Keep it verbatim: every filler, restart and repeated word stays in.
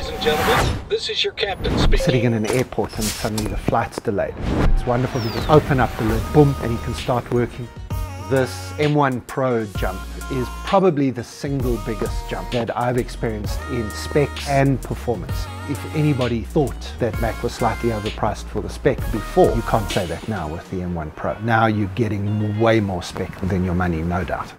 Ladies and gentlemen, this is your captain speaking. Sitting in an airport and suddenly the flight's delayed. It's wonderful to just open up the lid, boom, and you can start working. This M one Pro jump is probably the single biggest jump that I've experienced in specs and performance. If anybody thought that Mac was slightly overpriced for the spec before, you can't say that now with the M one Pro. Now you're getting way more spec than your money, no doubt.